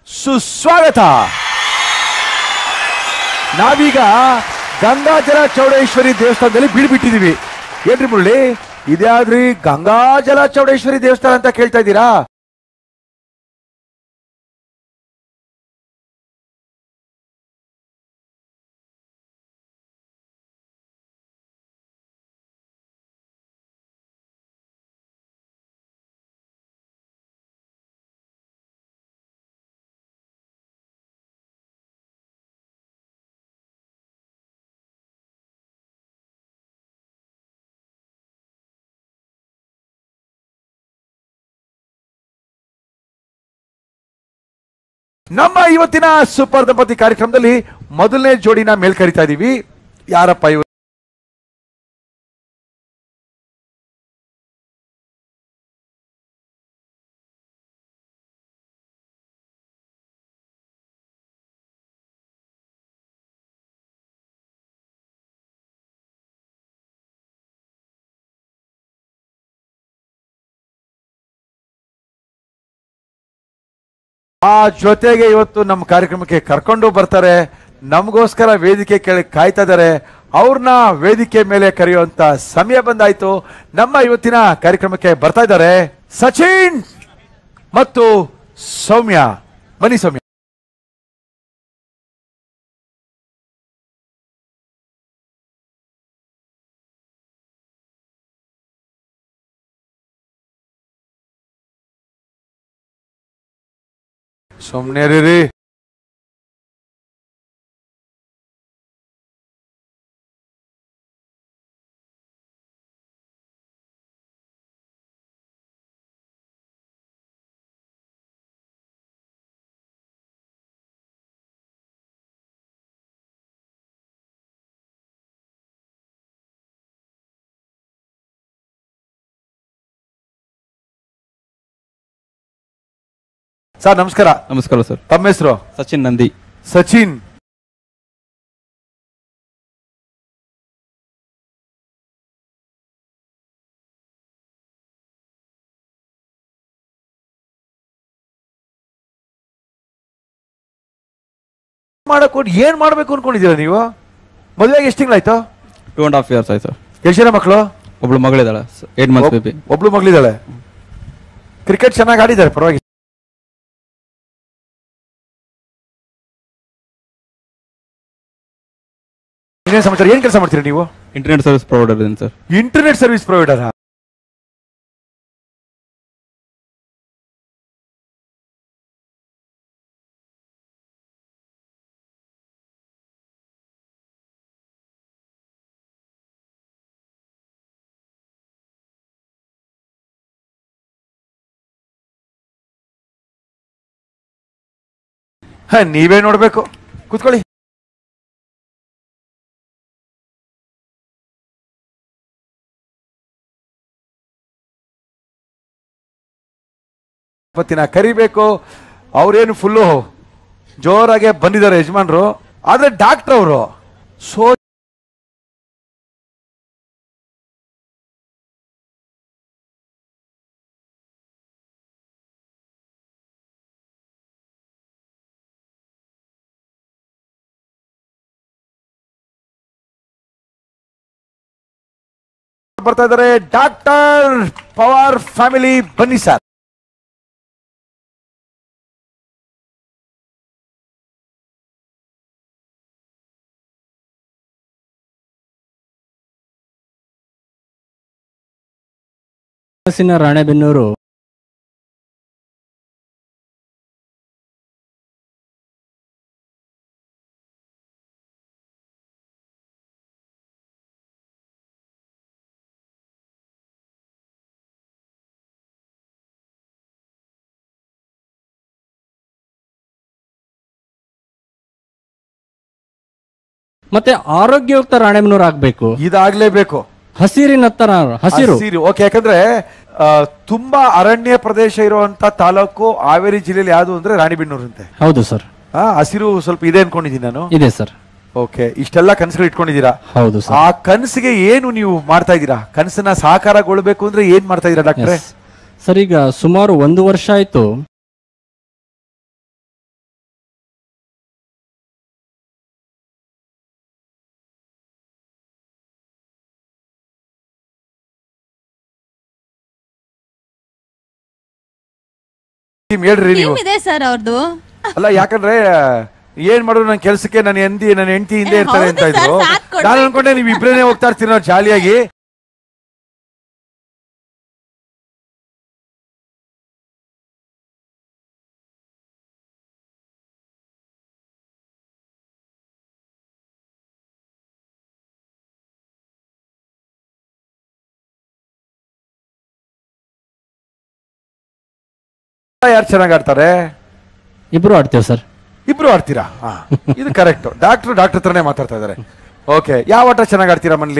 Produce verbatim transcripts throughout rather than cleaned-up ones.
ಸುಸ್ವಾಗತ. ನಾವೀಗ ಗಂಗಾಜಲ ಚೌಡೇಶ್ವರಿ ದೇವಸ್ಥಾನದಲ್ಲಿ ಬೀಳ್ಬಿಟ್ಟಿದೀವಿ. ಏನ್ರಿ ಮುರಳಿ, ಇದ್ಯಾವ್ದ್ರಿ ಗಂಗಾಜಲ ಚೌಡೇಶ್ವರಿ ದೇವಸ್ಥಾನ ಅಂತ ಕೇಳ್ತಾ ಇದ್ದೀರಾ? ನಮ್ಮ ಇವತ್ತಿನ ಸೂಪರ್ ದಂಪತಿ ಕಾರ್ಯಕ್ರಮದಲ್ಲಿ ಮೊದಲನೇ ಜೋಡಿನ ಮೇಲ್ ಕರಿತಾ ಇದೀವಿ. ಯಾರಪ್ಪ ಇವರು? ಆ ಜೊತೆಗೆ ಇವತ್ತು ನಮ್ಮ ಕಾರ್ಯಕ್ರಮಕ್ಕೆ ಕರ್ಕೊಂಡು ಬರ್ತಾರೆ, ನಮಗೋಸ್ಕರ ವೇದಿಕೆ ಕೆಳಗೆ ಕಾಯ್ತಾ ಇದ್ದಾರೆ. ಅವ್ರನ್ನ ವೇದಿಕೆ ಮೇಲೆ ಕರೆಯುವಂತ ಸಮಯ ಬಂದಾಯ್ತು. ನಮ್ಮ ಇವತ್ತಿನ ಕಾರ್ಯಕ್ರಮಕ್ಕೆ ಬರ್ತಾ ಇದ್ದಾರೆ ಸಚಿನ್ ಮತ್ತು ಸೌಮ್ಯ. ಬನ್ನಿ ಸೌಮ್ಯ. ಸುಮ್ನೆ ರೀ. ಸರ್ ನಮಸ್ಕಾರ. ನಮಸ್ಕಾರ ಸರ್. ತಮ್ಮ ಹೆಸರು? ಸಚಿನ್ ನಂದಿ. ಸಚಿನ್, ಮಾಡಕ್ ಏನ್ ಮಾಡ್ಬೇಕು ಅನ್ಕೊಂಡಿದ್ದೀರಾ ನೀವು? ಮದುವೆಗೆ ಎಷ್ಟು ತಿಂಗಳಾಯ್ತು? ಟೂ ಅಂಡ್ ಹಾಫ್ ಇಯರ್ಸ್ ಆಯ್ತು ಸರ್. ಎಷ್ಟು ಜನ ಮಕ್ಕಳು? ಒಬ್ಳು ಮಗಳಿದ್ದಾಳೆ, ಏಟ್ ಮಂತ್ಸ್ ಬೇಬಿ. ಒಬ್ಳು ಮಗಳಿದ್ದಾಳೆ. ಕ್ರಿಕೆಟ್ ಚೆನ್ನಾಗಿ ಆಡಿದ್ದಾರೆ, ಪರವಾಗಿ. ಇನ್ನೇನು ಸಮಾಚಾರ? ಏನ್ ಕೆಲಸ ಮಾಡ್ತೀರಾ ನೀವು? ಇಂಟರ್ನೆಟ್ ಸರ್ವಿಸ್ ಪ್ರೊವೈಡರ್ ಇದ್ದೀನಿ ಸರ್. Internet service provider. ಹ ನೀವೇ ನೋಡ್ಬೇಕು. ಕೂತ್ಕೊಳ್ಳಿ. ಪತಿನ ಕರಿಬೇಕು. ಅವ್ರೇನು ಫುಲ್ಲು ಜೋರಾಗೆ ಬಂದಿದ್ದಾರೆ ಯಜಮಾನ್ರು. ಆದ್ರೆ ಡಾಕ್ಟರ್ ಅವರು ಸೋ ಬರ್ತಾ ಇದ್ದಾರೆ. ಡಾಕ್ಟರ್ ಪವಾರ್ ಫ್ಯಾಮಿಲಿ, ಬನ್ನಿ ಸರ್. ರಾಣೆಬೆನ್ನೂರು ಮತ್ತೆ ಆರೋಗ್ಯಯುಕ್ತ ರಾಣೆಬೆನ್ನೂರು ಆಗ್ಬೇಕು. ಇದಾಗ್ಲೇಬೇಕು. ಹಸಿರಿನತ್ತ ಹಸಿರು ಹಸಿರು. ಓಕೆ, ಯಾಕಂದ್ರೆ ತುಂಬಾ ಅರಣ್ಯ ಪ್ರದೇಶ ಇರುವಂತ ತಾಲೂಕು ಹಾವೇರಿ ಜಿಲ್ಲೆಯಲ್ಲಿ ಯಾವುದು ಅಂದ್ರೆ ರಾಣಿಬೆನ್ನೂರು ಅಂತೆ. ಹೌದು ಸರ್. ಹಸಿರು ಸ್ವಲ್ಪ ಇದೆ ಅನ್ಕೊಂಡಿದ್ದೀನಿ ನಾನು. ಇದೆ ಸರ್. ಓಕೆ, ಇಷ್ಟೆಲ್ಲ ಕನಸುಗಳು ಇಟ್ಕೊಂಡಿದ್ದೀರಾ? ಹೌದು ಸರ್. ಆ ಕನಸಿಗೆ ಏನು ನೀವು ಮಾಡ್ತಾ ಇದ್ದೀರಾ? ಕನಸನ್ನ ಸಾಕಾರಗೊಳ್ಬೇಕು ಅಂದ್ರೆ ಏನ್ ಮಾಡ್ತಾ ಇದ್ದೀರಾ ಡಾಕ್ಟ್ರೆ? ಸರ್, ಈಗ ಸುಮಾರು ಒಂದು ವರ್ಷ ಆಯ್ತು ಟೀಮ್ ಹೇಳ್ರಿ ನೀವು. ಟೀಮ್ ಇದೆ ಸರ್ ಅವ್ರದ್ದು. ಅಲ್ಲ ಯಾಕಂದ್ರೆ ಏನ್ ಮಾಡೋದು ನನ್ನ ಕೆಲಸಕ್ಕೆ ನನ್ನ ಹೆಂಡತಿ ನನ್ನ ಹೆಂಡತಿ ಹಿಂದೆ ಇರ್ತಾರೆ ಅಂತ ಇದ್ರು. ನಾನು ಅನ್ಕೊಂಡೆ ನೀವು ಇಬ್ರೇನೆ ಹೋಗ್ತಾ ಇರ್ತೀರ ನಾವು ಜಾಲಿಯಾಗಿ. ಯಾರು ಚೆನ್ನಾಗಿ ಆಡ್ತಾರೆ? ಇಬ್ರು ಆಡ್ತೇವೆ ಸರ್. ಇಬ್ರು ಆಡ್ತೀರಾ? ಹಾ, ಇದು ಕರೆಕ್ಟ್. ಡಾಕ್ಟರ್ ಡಾಕ್ಟರ್ ಹತ್ರನೇ ಮಾತಾಡ್ತಾ ಇದಾರೆ. ಓಕೆ, ಯಾವ ಆಟ ಚೆನ್ನಾಗಿ ಆಡ್ತೀರಾ ಮನೇಲಿ?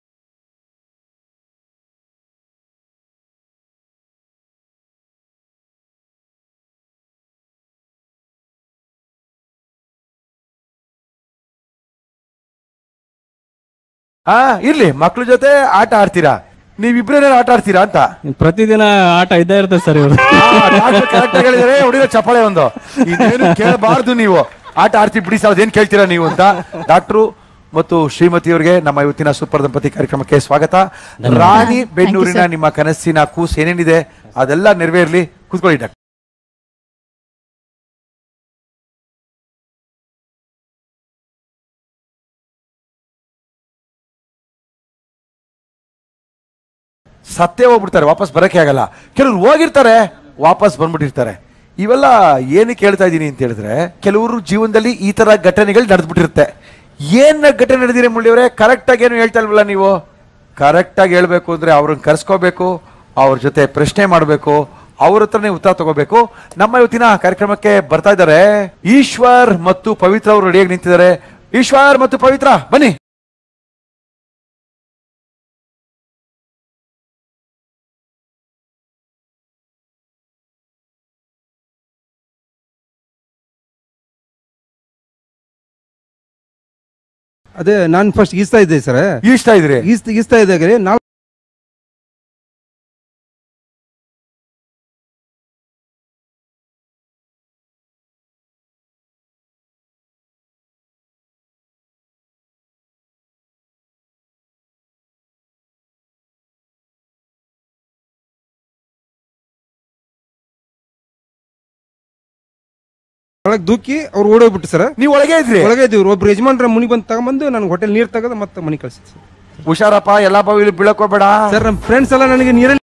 ಹಾ, ಇರ್ಲಿ, ಮಕ್ಳ ಜೊತೆ ಆಟ ಆಡ್ತೀರಾ. ನೀವಿಬ್ರೇನ ಆಟ ಆಡ್ತೀರಾ ಅಂತ? ಪ್ರತಿದಿನ ಆಟ ಇದ್ದೇ ಇರ್ತದೆ ಸರ್ ಇವರು. ಕರೆಕ್ಟ್ ಹೇಳಿದರೆ ಹೊಡಿರೋ ಚಪ್ಪಾಳೆ ಒಂದು. ಇನ್ನೇನು ಕೇಳಬಾರ್ದು ನೀವು. ಆಟ ಆಡ್ತೀವಿ ಬಿಡಿ ಸರ್, ಅದೇನ್ ಕೇಳ್ತೀರಾ ನೀವು ಅಂತ. ಡಾಕ್ಟ್ರು ಮತ್ತು ಶ್ರೀಮತಿಯವರಿಗೆ ನಮ್ಮ ಇವತ್ತಿನ ಸೂಪರ್ ದಂಪತಿ ಕಾರ್ಯಕ್ರಮಕ್ಕೆ ಸ್ವಾಗತ. ರಾಣಿ ಬೆನ್ನೂರಿನ ನಿಮ್ಮ ಕನಸಿನ ಕೂಸು ಏನೇನಿದೆ ಅದೆಲ್ಲ ನೆರವೇರ್ಲಿ. ಕೂತ್ಕೊಳ್ಳಿ ಡಾಕ್ಟರ್. ಸತ್ತೇ ಹೋಗ್ಬಿಡ್ತಾರೆ, ವಾಪಸ್ ಬರಕ್ಕೆ ಆಗಲ್ಲ. ಕೆಲವ್ರು ಹೋಗಿರ್ತಾರೆ, ವಾಪಸ್ ಬಂದ್ಬಿಟ್ಟಿರ್ತಾರೆ. ಇವೆಲ್ಲ ಏನಕ್ಕೆ ಹೇಳ್ತಾ ಇದ್ದೀನಿ ಅಂತ ಹೇಳಿದ್ರೆ, ಕೆಲವರು ಜೀವನದಲ್ಲಿ ಈ ತರ ಘಟನೆಗಳು ನಡೆದ್ಬಿಟ್ಟಿರುತ್ತೆ. ಏನ್ ಘಟನೆ ನಡೆದಿರಿ ಮುಳ್ಳಿಯವರೇ? ಕರೆಕ್ಟ್ ಆಗಿ ಏನು ಹೇಳ್ತಾ ಇಲ್ವಲ್ಲ ನೀವು? ಕರೆಕ್ಟ್ ಆಗಿ ಹೇಳ್ಬೇಕು ಅಂದ್ರೆ ಅವ್ರನ್ನ ಕರ್ಸ್ಕೋಬೇಕು, ಅವ್ರ ಜೊತೆ ಪ್ರಶ್ನೆ ಮಾಡಬೇಕು, ಅವ್ರ ಹತ್ರನೇ ಉತ್ತರ ತಗೋಬೇಕು. ನಮ್ಮ ಇವತ್ತಿನ ಕಾರ್ಯಕ್ರಮಕ್ಕೆ ಬರ್ತಾ ಇದ್ದಾರೆ ಈಶ್ವರ್ ಮತ್ತು ಪವಿತ್ರ ಅವರು ರೆಡಿಯಾಗಿ ನಿಂತಿದ್ದಾರೆ. ಈಶ್ವರ್ ಮತ್ತು ಪವಿತ್ರ ಬನ್ನಿ. ಅದೇ ನಾನು ಫಸ್ಟ್ ಈಸ್ತಾ ಇದ್ದೆ ಸರ್. ಈಸ್ತಾ ಇದ್ರಿ? ಈಸ್ತ ಈಸ್ತಾ ಇದ್ದಾಗ ನಾವು ಒಳಗೆ ದೂಕಿ ಅವ್ರು ಓಡೋಗ್ಬಿಟ್ಟು ಸರ್. ನೀವು ಒಳಗೆ ಇದ್ರಿ? ಒಳಗೆ ಇದ್ದೀವಿ. ಒಬ್ರು ಯಜಮಾನ್ರ ಮುನಿ ಬಂದು ತಗೊಂಬಂದು ನನಗೆ ಹೋಟೆಲ್ ನೀರು ತೆಗೆದು ಮತ್ತೆ ಮನೆ ಕಳಿಸಿದ್ರು ಸರ್. ಹುಷಾರಪ್ಪ, ಎಲ್ಲಾ ಬಾವಿಲಿ ಬೀಳಕೋಬೇಡ ಸರ್. ನಮ್ಮ ಫ್ರೆಂಡ್ಸ್ ಎಲ್ಲ ನನಗೆ ನೀರಲ್ಲಿ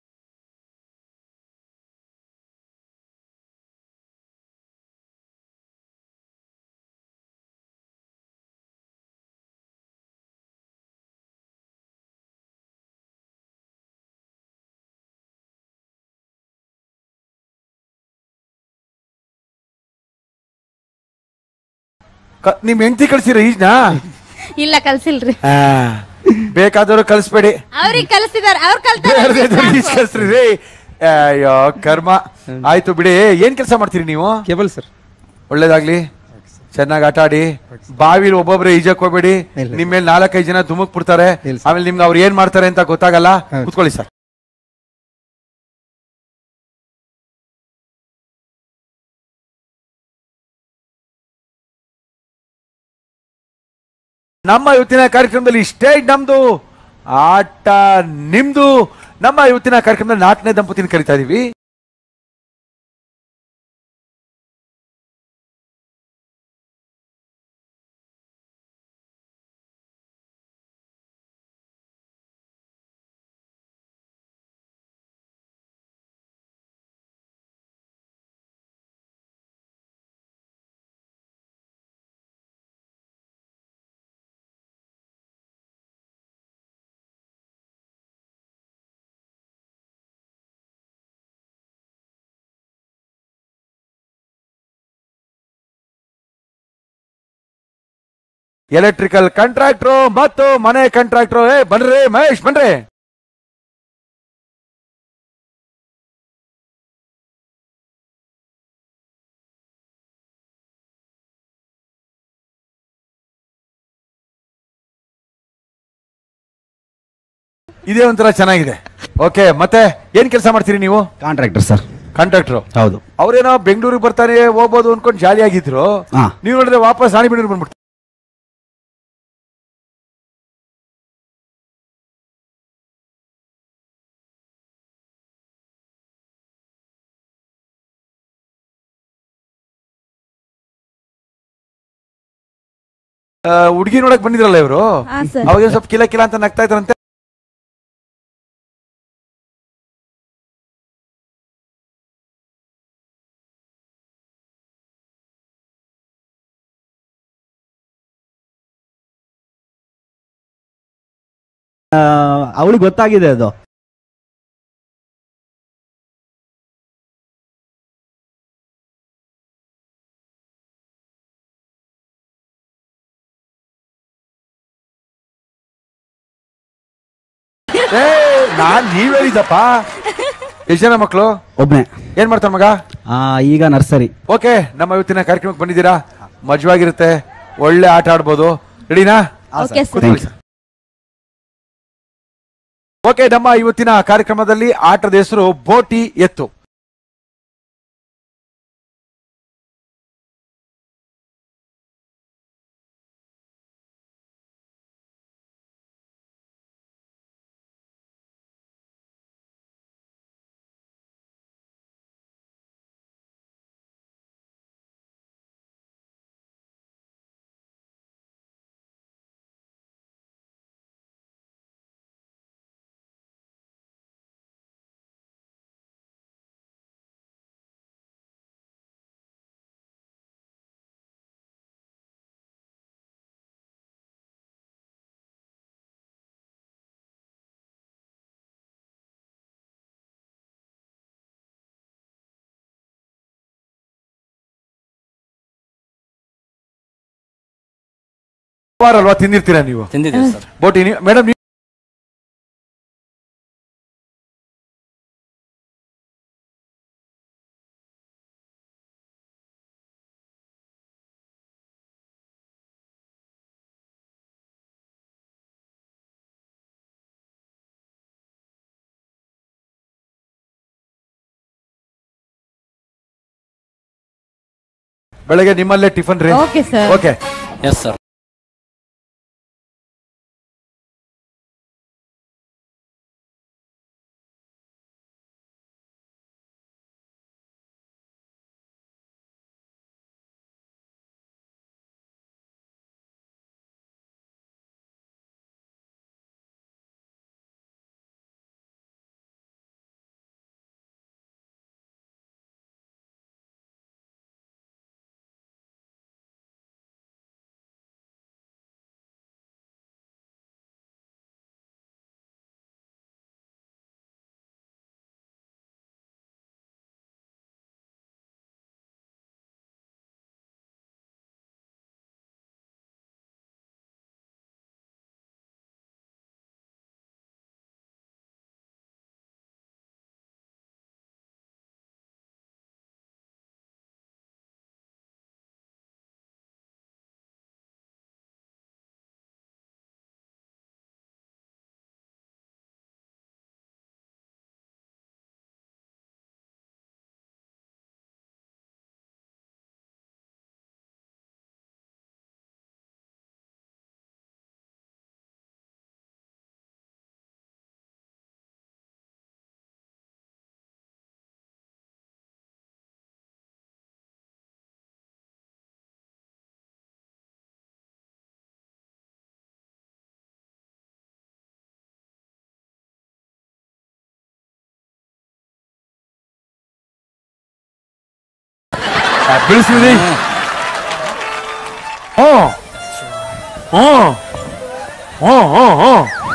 ನಿಮ್ ಹೆಂಡತಿ ಕಳ್ಸಿರ ಈಜ್ನ? ಇಲ್ಲ ಕಲ್ಸಿಲ್ರಿ. ಬೇಕಾದವರು ಕಳಿಸ್ಬೇಡಿ, ಅವ್ರಿಗೆ ಕಲಿಸಿದಾರ, ಅವ್ರು ಕಳ್ಸ್ರಿ ರೀ. ಅಯ್ಯೋ ಕರ್ಮ. ಆಯ್ತು ಬಿಡಿ. ಏನ್ ಕೆಲಸ ಮಾಡ್ತೀರಿ ನೀವು? Cable sir. ಒಳ್ಳೇದಾಗ್ಲಿ, ಚೆನ್ನಾಗಿ ಆಟ ಆಡಿ. ಬಾವಿಲಿ ಒಬ್ಬೊಬ್ರೆ ಈಜಕ್ ಹೋಗ್ಬೇಡಿ, ನಿಮ್ ಮೇಲೆ ನಾಲ್ಕೈದು ಜನ ಧುಮಕ್ ಬಿಡ್ತಾರೆ. ಆಮೇಲೆ ನಿಮ್ಗೆ ಅವ್ರು ಏನ್ ಮಾಡ್ತಾರೆ ಅಂತ ಗೊತ್ತಾಗಲ್ಲ. ಕುತ್ಕೊಳ್ಳಿ ಸರ್. ನಮ್ಮ ಇವತ್ತಿನ ಕಾರ್ಯಕ್ರಮದಲ್ಲಿ ಸ್ಟೇಜ್ ನಮ್ದು, ಆಟ ನಿಮ್ದು. ನಮ್ಮ ಇವತ್ತಿನ ಕಾರ್ಯಕ್ರಮದಲ್ಲಿ ನಾಲ್ಕನೇ ದಂಪತಿನ ಕರಿತಾ ಇದೀವಿ. ಎಲೆಕ್ಟ್ರಿಕಲ್ ಕಾಂಟ್ರಾಕ್ಟ್ರು ಮತ್ತು ಮನೆ ಕಾಂಟ್ರಾಕ್ಟ್ರು. ಏ ಬನ್ರಿ ಮಹೇಶ್, ಬನ್ರಿ. ಇದೇ ಒಂಥರ ಚೆನ್ನಾಗಿದೆ. ಓಕೆ, ಮತ್ತೆ ಏನ್ ಕೆಲಸ ಮಾಡ್ತೀರಿ ನೀವು? Contractor sir. ಕಾಂಟ್ರಾಕ್ಟ್ರು? ಹೌದು. ಅವ್ರೇನೋ ಬೆಂಗಳೂರಿಗೆ ಬರ್ತಾರೆ ಹೋಗ್ಬೋದು ಅನ್ಕೊಂಡು ಜಾಲಿ ಆಗಿದ್ರು. ನೀವು ನೋಡಿದ್ರೆ ವಾಪಸ್ ರಾಣಿಬೆನ್ನೂರು ಬಂದ್ಬಿಡ್ತಾರೆ. ಹುಡುಗಿ ನೋಡಕ್ ಬಂದಿದ್ರಲ್ಲ ಇವರು, ಹಾ ಸರ್. ಅವಾಗ ಸ್ವಲ್ಪ ಕಿಲ ಕಿಲ ಅಂತ ನಗ್ತಾ ಇದ್ರಂತೆ. ಅವಳಿಗೆ ಗೊತ್ತಾಗಿದೆ ಅದು. ಏ ನಾನ್ ನೀವ್ ಹೇಳಿದಪ್ಪ. ಎಷ್ಟು ಜನ ಮಕ್ಕಳು? ಒಬ್ನೇ. ಏನ್ ಮಾಡ್ತಾರ ಮಗ? ಆ, ಈಗ ನರ್ಸರಿ. ಓಕೆ, ನಮ್ಮ ಇವತ್ತಿನ ಕಾರ್ಯಕ್ರಮಕ್ಕೆ ಬಂದಿದ್ದೀರಾ, ಮಜವಾಗಿರುತ್ತೆ, ಒಳ್ಳೆ ಆಟ ಆಡ್ಬೋದು. ರೆಡಿನಾ? Okay sir. Thank you. Okay, ನಮ್ಮ ಇವತ್ತಿನ ಕಾರ್ಯಕ್ರಮದಲ್ಲಿ ಆಟದ ಹೆಸರು ಬೋಟಿ ಎತ್ತು. ಅಲ್ವಾ, ತಿಂದಿರ್ತೀರಾ ನೀವು? ತಿಂದಿದ್ದೀವಿ ಸರ್. ಬೋಟಿ ಮೇಡಮ್, ಬೆಳಗ್ಗೆ ನಿಮ್ಮಲ್ಲೇ ಟಿಫನ್ ರೀ? Okay sir. Okay, yes sir. ಬಿಡಿಸಿದ್ರಿ. ಹ್ಞೂ ಹ್ಞೂ ಹ್ಞೂ ಹ್ಞೂ ಹ್ಞೂ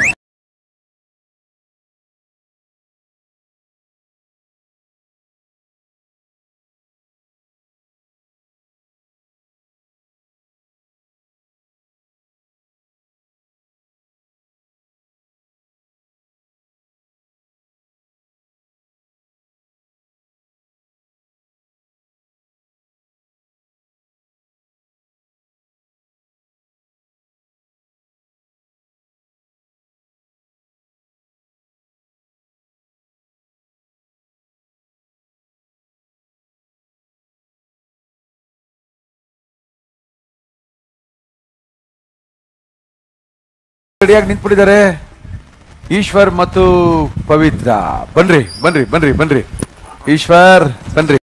ರೆಡಿಯಾಗಿ ನಿಂತ್ಬಿಟ್ಟಿದ್ದಾರೆ ಈಶ್ವರ್ ಮತ್ತು ಪವಿತ್ರ. ಬನ್ರಿ ಬನ್ರಿ ಬನ್ರಿ ಬನ್ರಿ ಈಶ್ವರ್ ಬನ್ರಿ.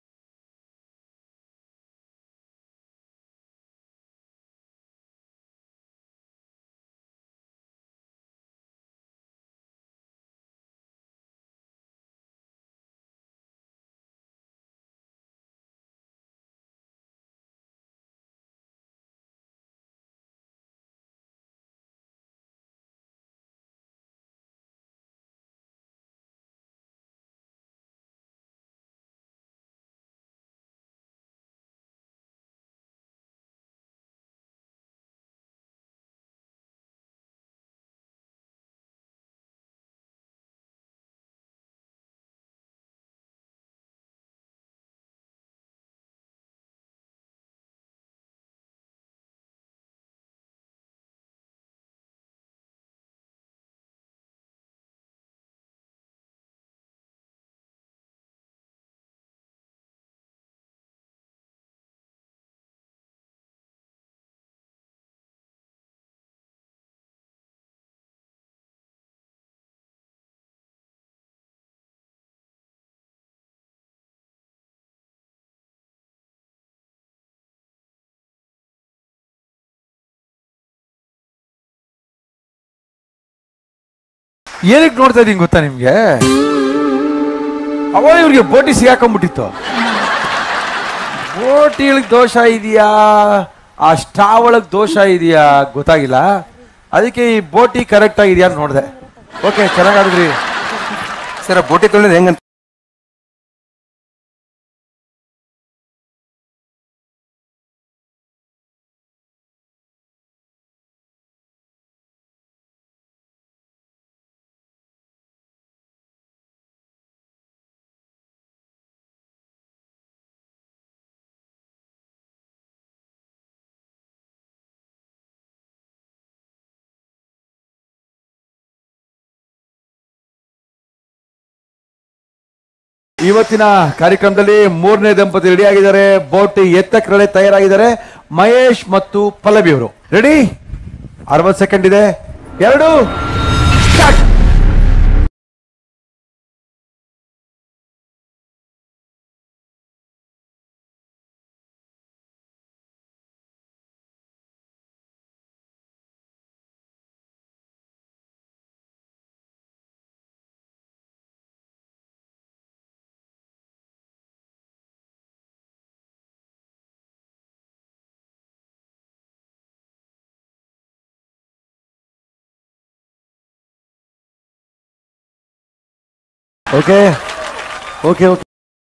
ಏನಕ್ಕೆ ನೋಡ್ತಾ ಇದೀನಿ ಗೊತ್ತಾ ನಿಮ್ಗೆ? ಅವ ಇವ್ರಿಗೆ ಬೋಟಿ ಸಿಗಾಕೊಂಡ್ಬಿಟ್ಟಿತ್ತು. ಬೋಟಿಗಳಿಗೆ ದೋಷ ಇದೆಯಾ ಆ ಸ್ಟಾ ಒಳಗ್ ದೋಷ ಇದೆಯಾ ಗೊತ್ತಾಗಿಲ್ಲ. ಅದಕ್ಕೆ ಈ ಬೋಟಿ ಕರೆಕ್ಟ್ ಆಗಿದೆಯಾ ಅಂತ ನೋಡಿದೆ. ಓಕೆ, ಚೆನ್ನಾಗಾದ್ರಿ ಸರ್ ಬೋಟಿ ತೊಳೆದು ಹೆಂಗಂತ ಇವತ್ತಿನ ಕಾರ್ಯಕ್ರಮದಲ್ಲಿ ಮೂರನೇ ದಂಪತಿ ರೆಡಿ ಆಗಿದ್ದಾರೆ. ಬೋಟಿ ಎತ್ತಕ್ಕೆ ತಯಾರಾಗಿದ್ದಾರೆ. ಮಹೇಶ್ ಮತ್ತು ಪಲ್ಲವಿ ಅವರು ರೆಡಿ. ಅರವತ್ತು ಸೆಕೆಂಡ್ ಇದೆ. ಎರಡು ಸ್ಟಾರ್ಟ್. ಓಕೆ ಓಕೆ ಓಕೆ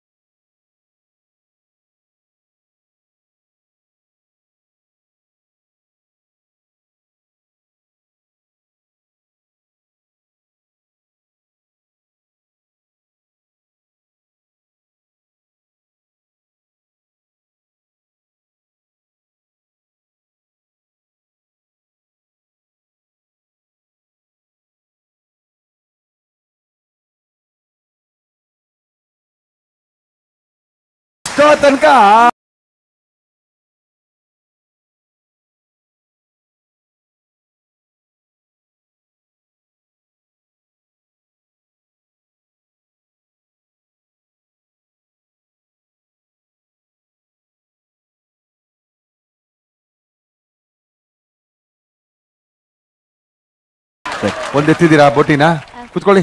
ತನಕ ಒಂದೆತ್ತಿದ್ದೀರಾ ಬೋಟಿನ? ಕೂತ್ಕೊಳ್ಳಿ.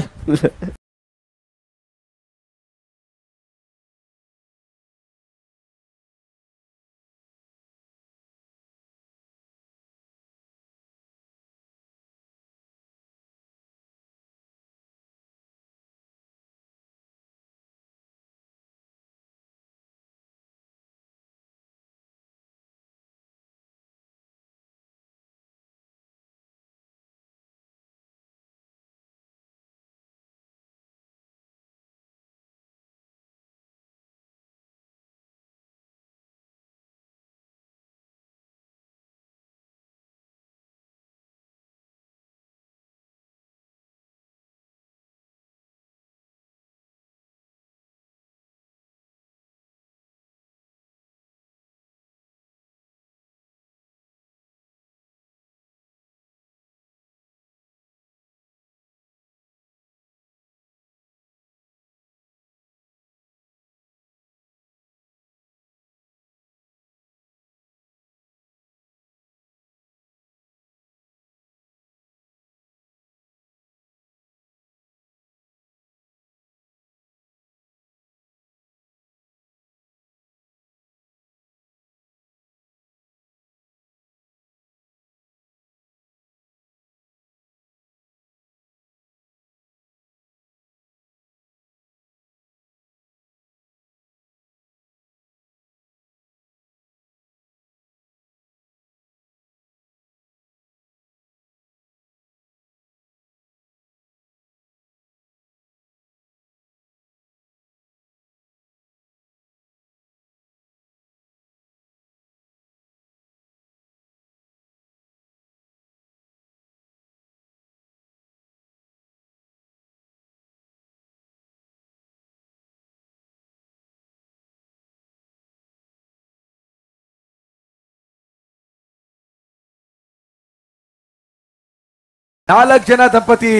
ನಾಲ್ಕು ಜನ ದಂಪತಿ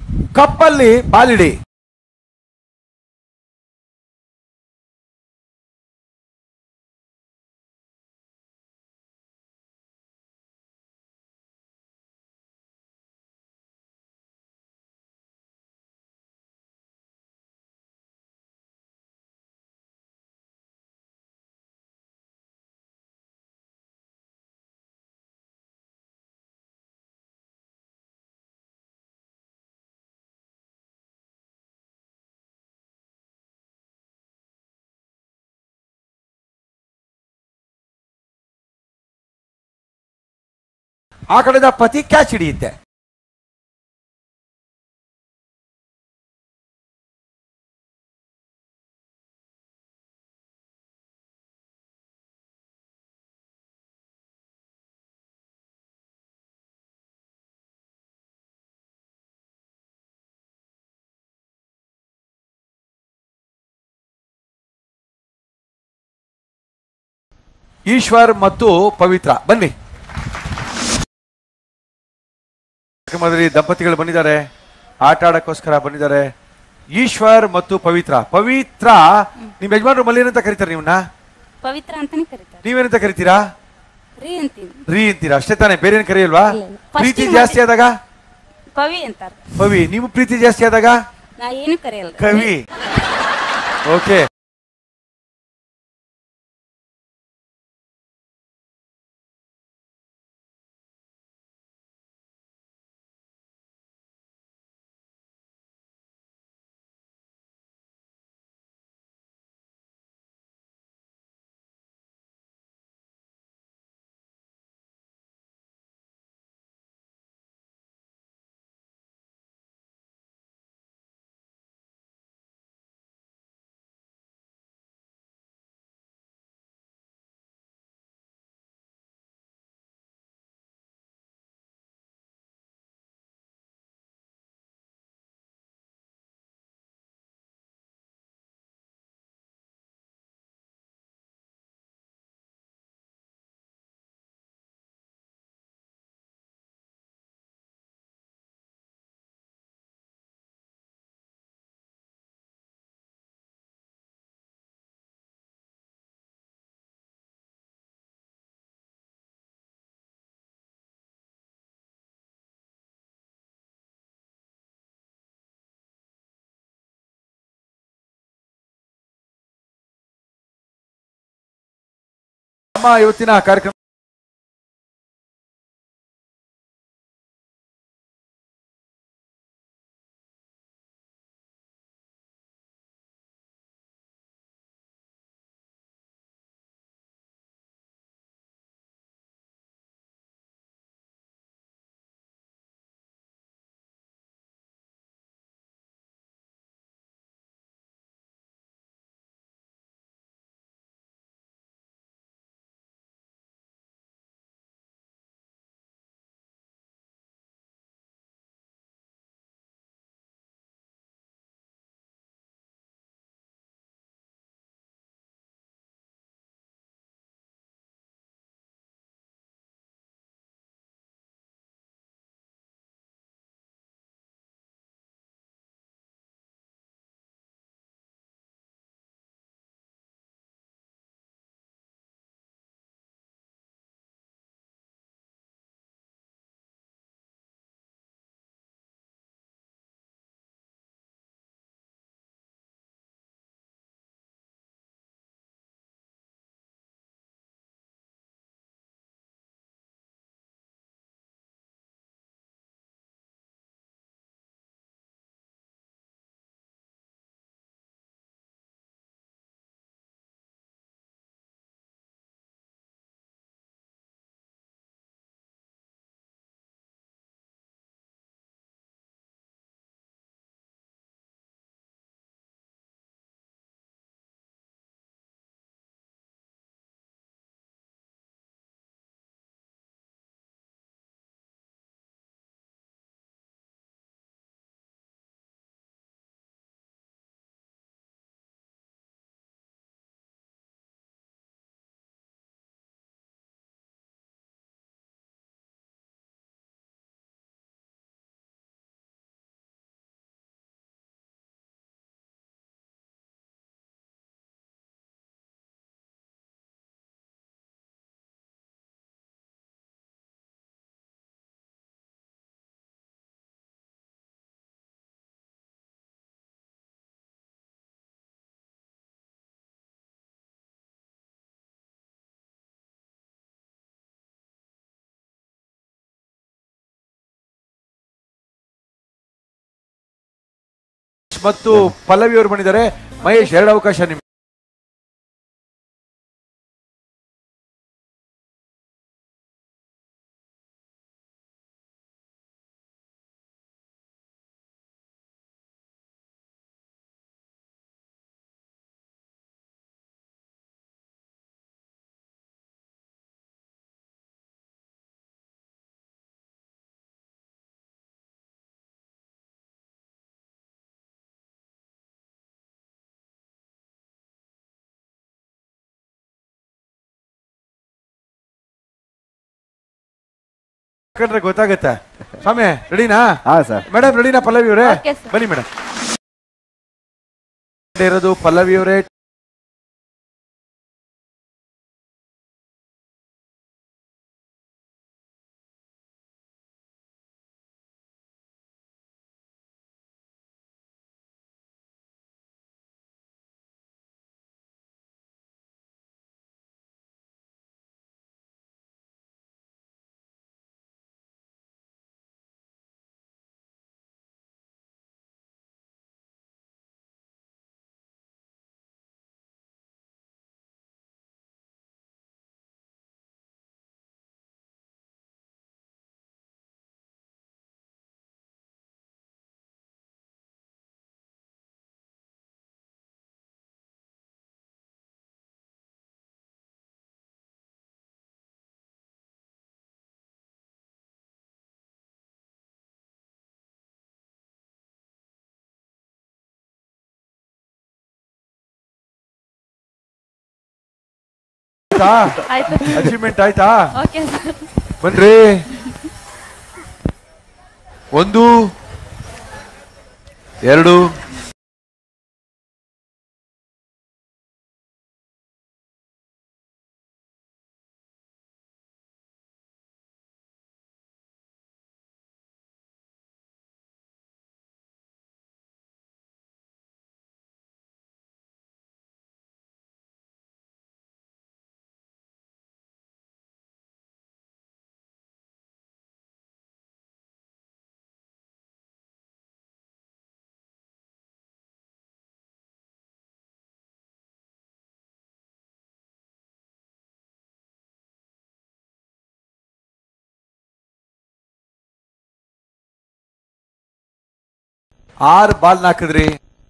ಕಪ್ಪಲ್ಲಿ ಬಾಲಿಡಿ. ಆ ಕಡೆಯಿಂದ ಪತಿ ಕ್ಯಾಚ್ ಹಿಡಿಯುತ್ತೆ. ಈಶ್ವರ್ ಮತ್ತು ಪವಿತ್ರ ಬನ್ನಿ. ಕಾರ್ಯಕ್ರಮದಲ್ಲಿ ದಂಪತಿಗಳು ಬಂದಿದ್ದಾರೆ, ಆಟ ಆಡಕ್ಕೋಸ್ಕರ ಬಂದಿದ್ದಾರೆ. ಈಶ್ವರ್ ಮತ್ತು ಪವಿತ್ರ. ಪವಿತ್ರ ನಿಮ್ ಯಜಮಾನ್ರು ಮಲ್ಲಿ ಏನಂತ ಕರೀತಾರೆ ನೀವನ್ನ? ಪವಿತ್ರ ಅಂತಾನೆ ಕರೀತಾರೆ. ನೀವೇನಂತ ಕರಿತೀರಾ? ರೀ ಅಂತೀನಿ. ರೀ ಅಂತೀರಾ ಅಷ್ಟೇ ತಾನೇ, ಬೇರೆ ಏನ್ ಕರೆಯಲ್ವಾ? ಪ್ರೀತಿ ಜಾಸ್ತಿ ಆದಾಗ ಪವಿ ಅಂತಾರ. ಪವಿ. ನೀವು ಪ್ರೀತಿ ಜಾಸ್ತಿ ಆದಾಗ ನಾ ಏನು ಕರೆಯಲ್ಲ, ಕವಿ. ಓಕೆ. ನಮ್ಮ ಇವತ್ತಿನ ಕಾರ್ಯಕ್ರಮ ಮತ್ತು ಪಲ್ಲವಿ ಅವರು ಬಂದಿದ್ದಾರೆ. ಮಹೇಶ್, ಎರಡು ಅವಕಾಶ ನಿಮ್ಗೆ. ಗೊತ್ತಾಗತ್ತೆ. ಸ್ವಾಮಿ ರೆಡಿನಾ? ಹಾ ಸರ್. ಮೇಡಮ್ ರೆಡಿನಾ? ಪಲ್ಲವಿ ಅವರೇ Okay, sir. ಬನ್ನಿ ಮೇಡಮ್. ಇರೋದು ಪಲ್ಲವಿ ಅವರೇ. ಆಯ್ತು. ಅಚೀವ್ಮೆಂಟ್ ಆಯ್ತಾ? Okay sir. ಬನ್ರಿ. ಒಂದು, ಎರಡು, ಆರು ಬಾಲ್ ಹಾಕಿದ್ರಿ.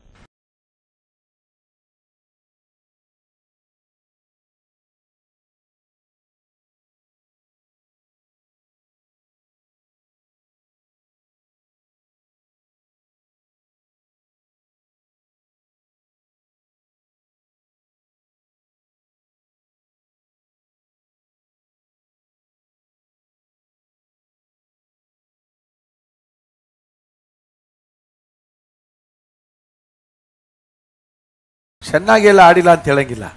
ಚೆನ್ನಾಗಿ ಎಲ್ಲ ಆಡಿಲ್ಲ ಅಂತ ಹೇಳಂಗಿಲ್ಲ.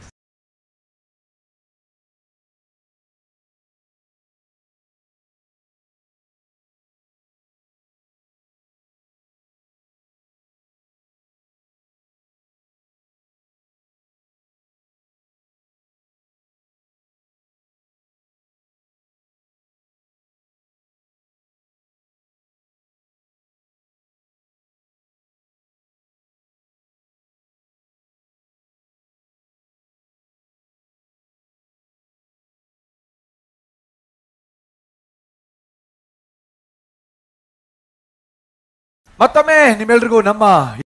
ಮತ್ತೊಮ್ಮೆ ನಿಮ್ಮೆಲ್ರಿಗೂ ನಮ್ಮ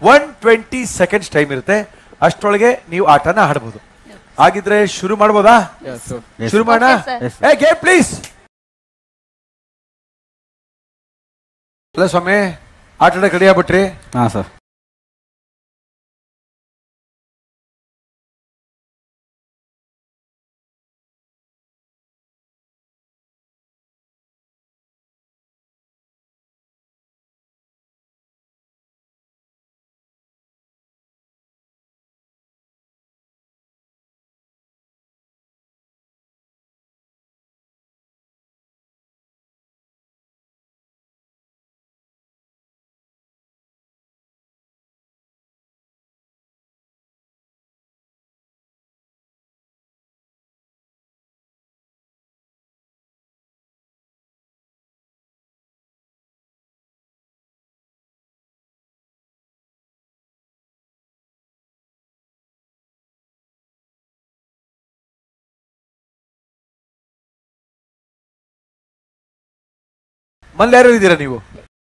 ಒನ್ ಟ್ವೆಂಟಿ ಸೆಕೆಂಡ್ಸ್ ಟೈಮ್ ಇರುತ್ತೆ, ಅಷ್ಟರೊಳಗೆ ನೀವು ಆಟನ ಆಡ್ಬೋದು. ಹಾಗಿದ್ರೆ ಶುರು ಮಾಡ್ಬೋದಾ? ಶುರು ಮಾಡೋಣ. Okay, sir. ಏ ಗೇಮ್ ಪ್ಲೀಸ್. ಅಲ್ಲ ಸ್ವಾಮಿ, ಆಟ ಆಡಕ್ಕೆ ರೆಡಿ ಆಗ್ಬಿಟ್ರಿ? ಹಾಂ ಸರ್. ಮನೇಲಿ ಯಾರು ಇದ್ದೀರಾ ನೀವು?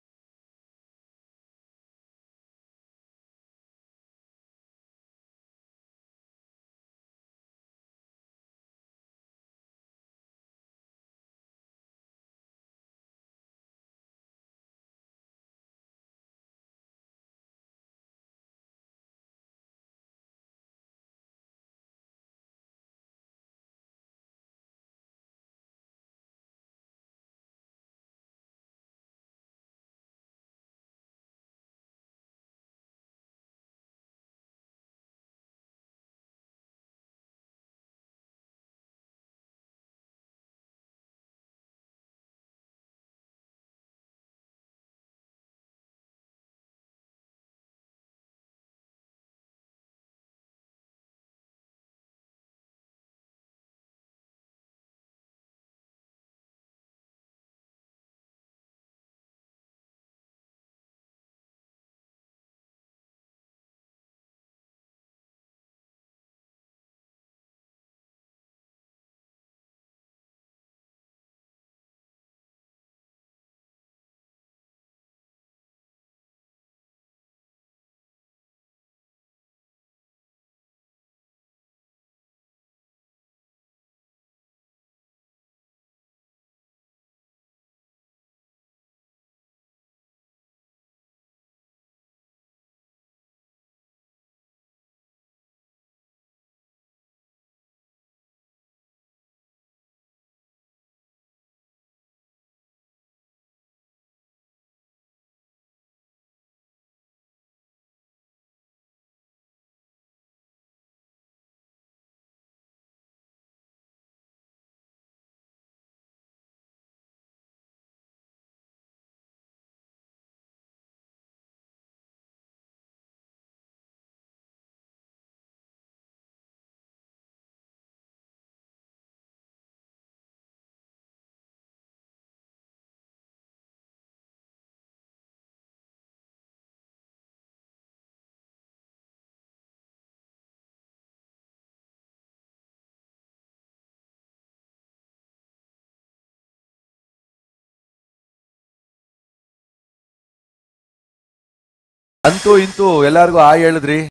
ಅಂತೂ ಇಂತೂ ಎಲ್ಲಾರ್ಗು ಆ ಹೇಳಿದ್ರಿ.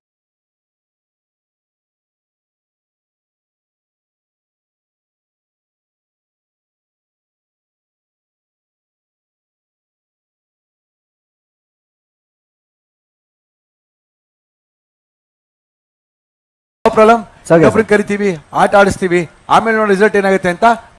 ಪ್ರಾಬ್ಲಮ್, ಕರಿತೀವಿ, ಆಟ ಆಡಿಸ್ತೀವಿ, ಆಮೇಲೆ ನೋಡಿ ರಿಸಲ್ಟ್ ಏನಾಗುತ್ತೆ ಅಂತ.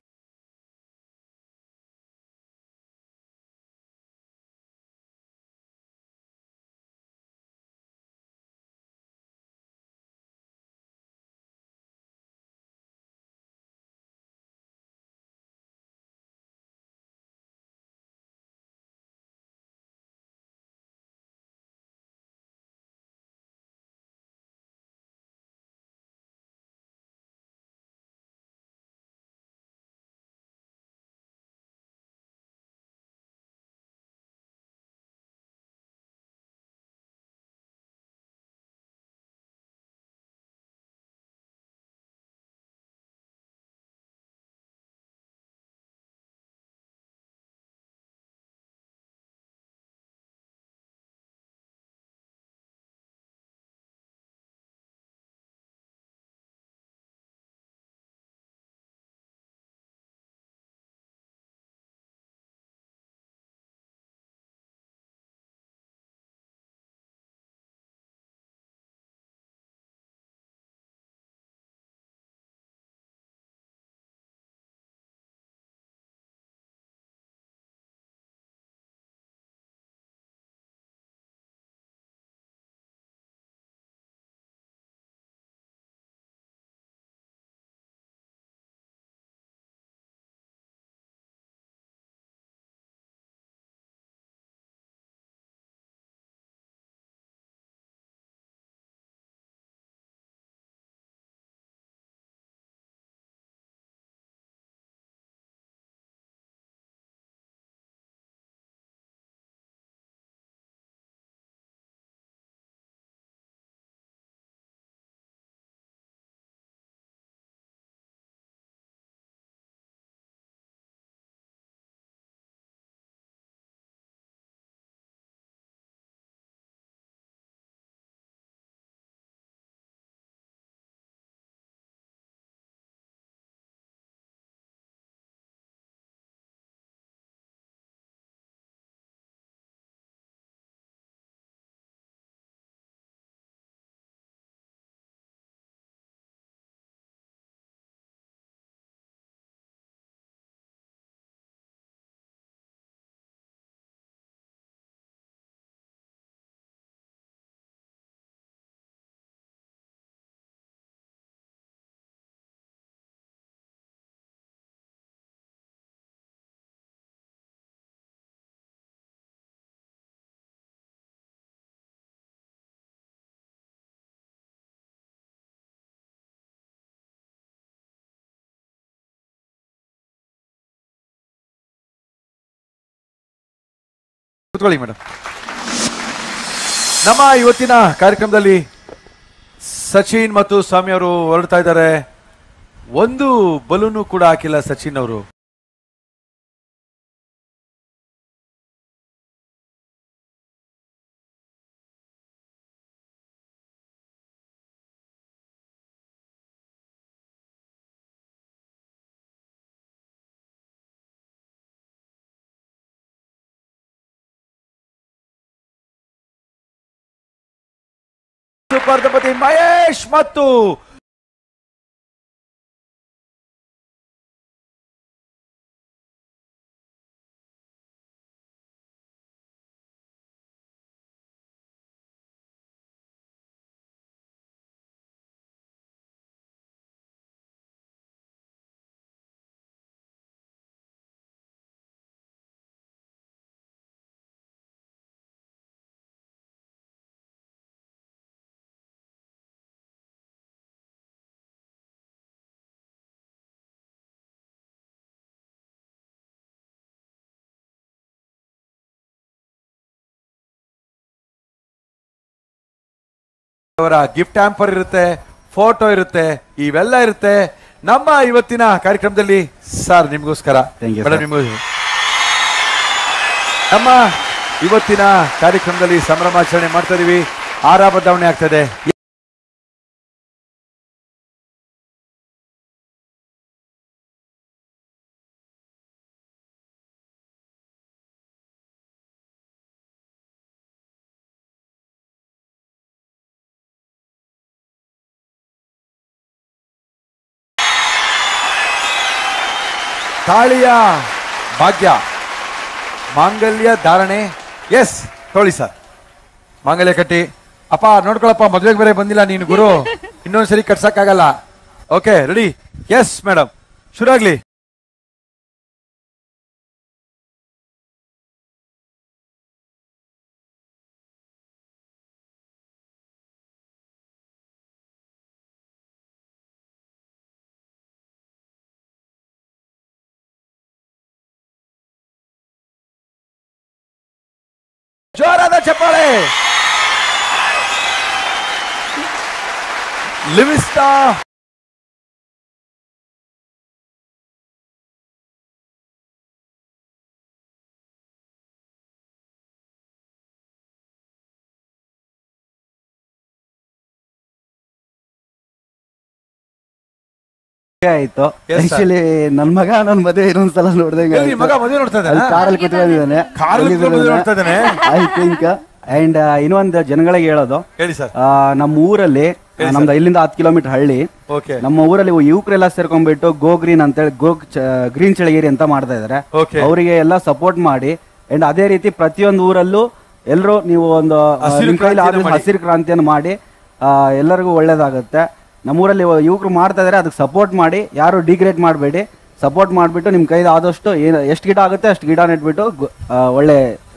ಕೂತ್ಕೊಳ್ಳಿ ಮೇಡಮ್. ನಮ್ಮ ಇವತ್ತಿನ ಕಾರ್ಯಕ್ರಮದಲ್ಲಿ ಸಚಿನ್ ಮತ್ತು ಸ್ವಾಮಿ ಅವರು ಹೊರಡ್ತಾ ಇದ್ದಾರೆ. ಒಂದು ಬಲೂನು ಕೂಡ ಹಾಕಿಲ್ಲ ಸಚಿನ್ ಅವರು. ಸೂಪರ್ ದಂಪತಿ ಮಹೇಶ್ ಮತ್ತು ಅವರ ಗಿಫ್ಟ್ ಹ್ಯಾಂಪರ್ ಇರುತ್ತೆ, ಫೋಟೋ ಇರುತ್ತೆ, ಇವೆಲ್ಲ ಇರುತ್ತೆ ನಮ್ಮ ಇವತ್ತಿನ ಕಾರ್ಯಕ್ರಮದಲ್ಲಿ. ಸರ್ ನಿಮಗೋಸ್ಕರ ಮೇಡಮ್, ನಿಮಗೂ ನಮ್ಮ ಇವತ್ತಿನ ಕಾರ್ಯಕ್ರಮದಲ್ಲಿ ಸಂಭ್ರಮಾಚರಣೆ ಮಾಡ್ತಾ ಇದೀವಿ. ಆರಾ ಬದಲಾವಣೆ ಆಗ್ತದೆ. ತಾಳಿಯ ಭಾಗ್ಯ, ಮಾಂಗಲ್ಯ ಧಾರಣೆ. ಎಸ್ ತೊಳಿ ಸರ್, ಮಾಂಗಲ್ಯ ಕಟ್ಟಿ. ಅಪ್ಪ ನೋಡ್ಕೊಳಪ್ಪ, ಮದ್ವೆಗೆ ಬೇರೆ ಬಂದಿಲ್ಲ ನೀನು ಗುರು, ಇನ್ನೊಂದ್ಸರಿ ಕಟ್ಸಕ್ಕಾಗಲ್ಲ. Okay ready? ಎಸ್ ಮೇಡಮ್, ಶುರು ಆಗ್ಲಿ. ಜೋರಾದ ಚಪ್ಪಾಳೆ. ಲಿವಿಸ್ಟಾ ಆಯ್ತು. ಆಕ್ಚುಲಿ ನನ್ ಮಗ ನನ್ ಮದುವೆ ಇನ್ನೊಂದ್ಸಲ ನೋಡ್ದಂಗೆ ಎಲ್ಲಿ ಮಗ ಮದುವೆ ನೋಡ್ತಾ ಇದ್ದಾನೆ? ಕಾರಲ್ಲಿ ಕೂತ್ಕೊಂಡಿದ್ದಾನೆ. ಕಾರಲ್ಲಿ ಮದುವೆ ನೋಡ್ತಾ ಇದ್ದಾನೆ ಐ ಥಿಂಕ್. ಅಂಡ್ ಇನ್ನೊಂದು ಜನಗಳಿಗೆ ಹೇಳೋದು, ಹೇಳಿ ಸರ್. ನಮ್ಮ ಊರಲ್ಲಿ, ನಮ್ದು ಇಲ್ಲಿಂದ ಹತ್ತು ಕಿಲೋಮೀಟರ್ ಹಳ್ಳಿ, ಓಕೆ, ನಮ್ಮ ಊರಲ್ಲಿ ಯುವಕರೆಲ್ಲ ಸೇರ್ಕೊಂಡ್ಬಿಟ್ಟು ಗೋ ಗ್ರೀನ್ ಅಂತೇಳಿ ಗೋ ಗ್ರೀನ್ ಚಳಗಿರಿ ಅಂತ ಮಾಡ್ತಾ ಇದಾರೆ. ಓಕೆ, ಅವರಿಗೆ ಎಲ್ಲ ಸಪೋರ್ಟ್ ಮಾಡಿ. ಅಂಡ್ ಅದೇ ರೀತಿ ಪ್ರತಿಯೊಂದು ಊರಲ್ಲೂ ಎಲ್ಲರೂ ನೀವು ಒಂದು ಹಸಿರು ನಿಮ್ ಕೈಲಿ ಕ್ರಾಂತಿಯನ್ನು ಆದಷ್ಟು ಹಸಿರು ಕ್ರಾಂತಿಯನ್ನು ಮಾಡಿ ಎಲ್ಲರಿಗೂ ಒಳ್ಳೇದಾಗುತ್ತೆ. ನಮ್ಮೂರಲ್ಲಿ ಯುವಕರು ಮಾಡ್ತಾ ಇದಾರೆ, ಅದಕ್ಕೆ ಸಪೋರ್ಟ್ ಮಾಡಿ, ಯಾರು ಡಿಗ್ರೇಡ್ ಮಾಡಬೇಡಿ. ಸಪೋರ್ಟ್ ಮಾಡಿಬಿಟ್ಟು ನಿಮ್ಮ ಕೈಲಿ ಆದಷ್ಟು ಏನು ಎಷ್ಟು ಗಿಡ ಆಗುತ್ತೆ ಅಷ್ಟು ಗಿಡ ನೆಟ್ಬಿಟ್ಟು ಒಳ್ಳೆ